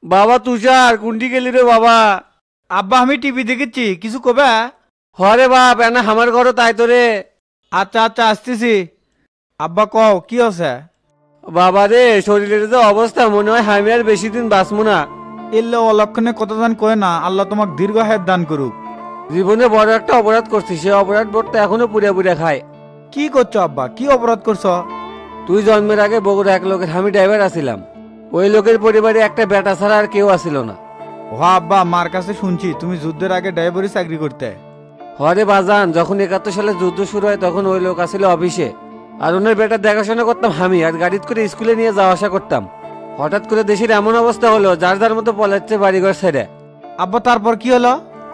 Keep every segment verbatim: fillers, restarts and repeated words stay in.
বাবা তুষার কুন্ডি গেলি রে বাবা। আব্বা আমি টিভি দেখেছি, কিছু কবে? হরে বাপ এনা আমার ঘরও তাই তো রে। আচ্ছা আচ্ছা আসতেছি। আব্বা কও কি আছে? বাবা রে শরীরের যে অবস্থা মনে হয় আমি আর বেশি দিন বাঁচবো না। এলে অলক্ষণে কথা দান কয় না, আল্লাহ তোমাকে দীর্ঘ হায়াত দান করুক। জীবনে বড় একটা অপরাধ করছি, সে অপরাধ বোধটা এখনো পুড়ে পুড়ে খায়। কি করছো আব্বা, কি অপরাধ করছো? তুই জন্মের আগে বগুড়া এক লোকের আমি ড্রাইভার আছিলাম। ওই লোকের পরিবারে একটা বেটা ছাড়া আর কেউ আসিল না। ও আব্বা মার কাছে শুনছি তুমি যুদ্ধের আগে ড্রাইভারি চাকরি করতে। হরে বাজান, যখন একাত্তর সালে যুদ্ধ শুরু হয় তখন ওই লোক আসিল অফিসে, আর ওনার বেটার দেখাশোনা করতাম আমি, আর গাড়িতে করে স্কুলে নিয়ে যাওয়া আসা করতাম। হঠাৎ করে দেশের এমন অবস্থা হলো যার যার মতো পলাচ্ছে বাড়িঘর ছেড়ে। আব্বা তারপর কি হলো?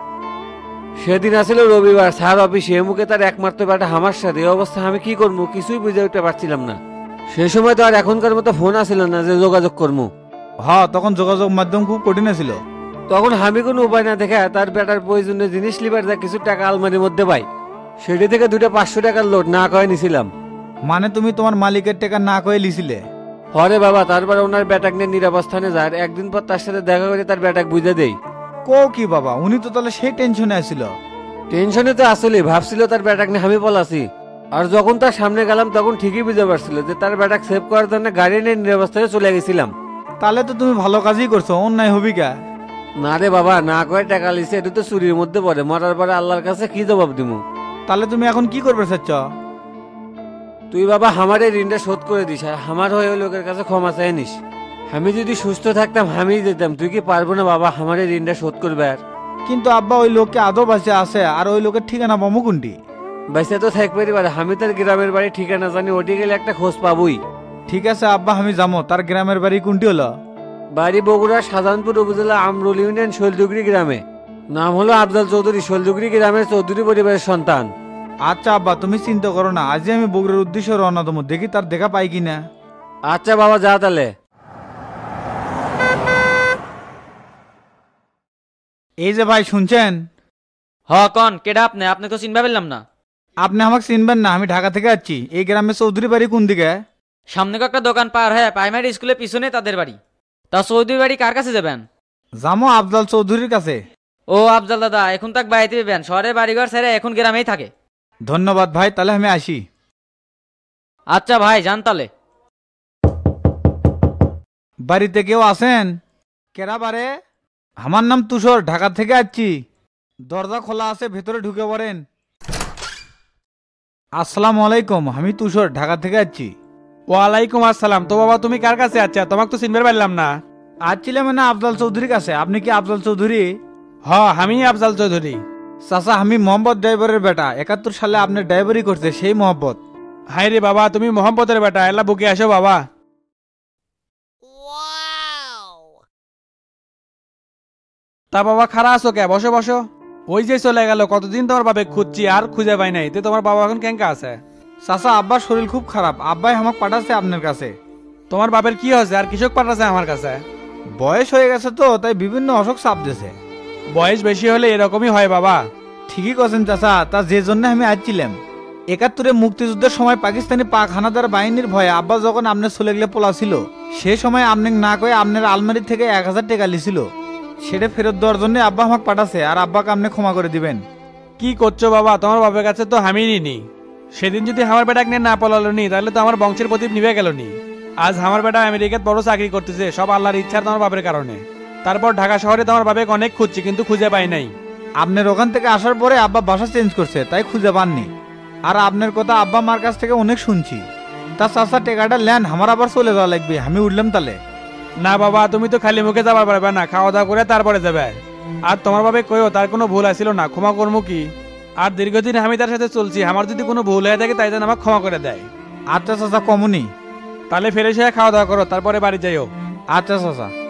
সেদিন আসিল রবিবার, স্যার অফিসে মুখে তার একমাত্র বেটা আমার সাথে। এই অবস্থা আমি কি করবো কিছুই বুঝে উঠতে পারছিলাম না। সে সময় তো আর এখনকার মতো ফোন আসিল না যে যোগাযোগ করবো। হ্যাঁ তখন যোগাযোগ মাধ্যম খুব কঠিন ছিল। তখন আমি কোনো উপায় না দেখে তার বেটার প্রয়োজনীয় জিনিস লিবার যা কিছু টাকা আলমারির মধ্যে পাই, সেটি থেকে দুটো পাঁচশো টাকার লোড না কয়ে নিছিলাম। মানে তুমি তোমার মালিকের টাকা না কয়ে লিছিলে? হরে বাবা, তারপর ওনার বেটাক নিয়ে নিরাবস্থানে যায়। একদিন পর তার সাথে দেখা করে তার বেটাক বুঝে দেই। কো কি বাবা, উনি তো তাহলে সেই টেনশনে আছিল। টেনশনে তো আসলে ভাবছিল তার বেটাক নিয়ে আমি পলাছি, আর যখন তার সামনে গেলাম তখন ঠিকই বুঝে পারছিল যে তার বেটাক সেভ করার জন্য গাড়ি নিয়ে নিরাবস্থানে চলে গেছিলাম। তাহলে তো তুমি ভালো কাজই করছো, অন্যায় হবি কা? না রে বাবা, না কয়ে টাকা লিছে, এটা তো চুরির মধ্যে পড়ে। মরার পরে আল্লাহর কাছে কি জবাব দিমু? তাহলে তুমি এখন কি করবে চাচ্ছ? তুই বাবা আমার এই ঋণটা শোধ করে দিস, আর আমার হয়ে ওই লোকের কাছে ক্ষমা চাই নিস। আমি যদি সুস্থ থাকতাম আমি যেতাম, তুই কি পারবো না বাবা আমার এই ঋণটা শোধ করবে? আর কিন্তু আব্বা ওই লোককে আদৌ বাঁচে আছে, আর ওই লোকের ঠিকানা পাবো কোনটি? বাইসে তো থাকবে পারে, আমি তার গ্রামের বাড়ি ঠিকানা জানি, ওটি গেলে একটা খোঁজ পাবই। ঠিক আছে আব্বা আমি যাবো। তার গ্রামের বাড়ি কোনটি হলো? বাড়ি বগুড়া সাজানপুর উপজেলা আমরুল ইউনিয়ন শৈলদুগরি গ্রামে। নাম হলো আফজাল চৌধুরী, শৈলদুগরি গ্রামের চৌধুরী পরিবারের সন্তান। আচ্ছা আব্বা তুমি চিন্তা করো না, আজই আমি বগুড়ার উদ্দেশ্যে রওনা দেবো, দেখি তার দেখা পাই কিনা। আচ্ছা বাবা যা তাহলে। এই যে ভাই শুনছেন? হ কন কেডা আপনি? আপনি তো চিনবা পেলাম না। আপনি আমাকে চিনবেন না, আমি ঢাকা থেকে আসছি। এই গ্রামে চৌধুরী বাড়ি কোন দিকে? সামনে একটা দোকান পার হ্যাঁ, প্রাইমারি স্কুলের পিছনে তাদের বাড়ি। তা চৌধুরী বাড়ি কার কাছে যাবেন? যাবো আফজাল চৌধুরীর কাছে। ও আফজাল দাদা, এখন তাক বাড়িতে পেবেন, শহরের বাড়িঘর ছেড়ে এখন গ্রামেই থাকে। ধন্যবাদ ভাই, তাহলে আমি আসি। আচ্ছা ভাই যান তাহলে। বাড়িতে কেউ আছেন? কেরা বারে? আমার নাম তুষার, ঢাকা থেকে আসছি। দরজা খোলা আছে, ভেতরে ঢুকে পড়েন। আসসালামু আলাইকুম, আমি তুষার, ঢাকা থেকে আসছি। ওয়ালাইকুম আসসালাম। তো বাবা তুমি কার কাছে আচ্ছা? তোমাকে তো চিনতে পারলাম না। আসছিলাম মানে আফজাল চৌধুরীর কাছে। আপনি কি আফজাল চৌধুরী? হ আমি আফজাল চৌধুরী। চাচা আমি মোহাম্মদ ড্রাইভারের বেটা, একাত্তর সালে আপনি ড্রাইভারি করছে সেই মোহাম্মদ। হাই রে বাবা, তুমি মোহাম্মদের বেটা, এলা বুকে আসো বাবা। তা বাবা খারা আছো কে? বসো বসো। ওই যে চলে গেল, কতদিন তোমার বাবা খুঁজছি আর খুঁজে পাই নাই। তে তোমার বাবা এখন কেঙ্কা আছে? চাচা আব্বার শরীর খুব খারাপ, আব্বাই আমাকে পাঠাচ্ছে আপনার কাছে। তোমার বাপের কি হয়েছে আর কৃষক পাঠাচ্ছে আমার কাছে? বয়স হয়ে গেছে তো, তাই বিভিন্ন অসুখ চাপ দিয়েছে। বয়স বেশি হলে এরকমই হয় বাবা। ঠিকই করছেন চাচা, তা যে জন্য আমি আসছিলাম, একাত্তরে মুক্তিযুদ্ধের সময় পাকিস্তানি পাক হানাদার বাহিনীর ভয়ে আব্বা যখন আপনার চলে গেলে পোলা ছিল, সে সময় আপনি না কয়ে আপনার আলমারি থেকে এক হাজার টাকা লিছিল, সেটা ফেরত দেওয়ার জন্য আব্বা আমাকে পাঠাচ্ছে, আর আব্বাকে আপনি ক্ষমা করে দিবেন। কি করছো বাবা? তোমার বাপের কাছে তো আমি নিনি। সেদিন যদি আমার বেটাকে নিয়ে না পলালো নি, তাহলে তো আমার বংশের প্রদীপ নিভে গেল নি। আজ আমার বেটা আমেরিকাত বড় চাকরি করতেছে, সব আল্লাহর ইচ্ছার তোমার বাপের কারণে। তারপর ঢাকা শহরে তোমার বাপেক অনেক খুঁজছি কিন্তু খুঁজে পাই নাই। আপনার ওখান থেকে আসার পরে আব্বা বাসা চেঞ্জ করছে, তাই খুঁজে পাননি। আর আপনার কথা আব্বা মার কাছ থেকে অনেক শুনছি। তা চাচা টেকাটা লেন, আমার আবার চলে যাওয়া লাগবে, আমি উঠলাম তাহলে। না বাবা, তুমি তো খালি মুখে যাবার পারবে না, খাওয়া দাওয়া করে তারপরে যাবে। আর তোমার বাবা কইও তার কোনো ভুল আসছিল না, ক্ষমা করবো কি? আর দীর্ঘদিন আমি তার সাথে চলছি, আমার যদি কোনো ভুল হয়ে থাকে তাই যেন আমাকে ক্ষমা করে দেয়। আচ্ছা চাচা কমুনি। তাহলে ফেরে সে খাওয়া দাওয়া করো, তারপরে বাড়ি যাইও। আচ্ছা চাচা।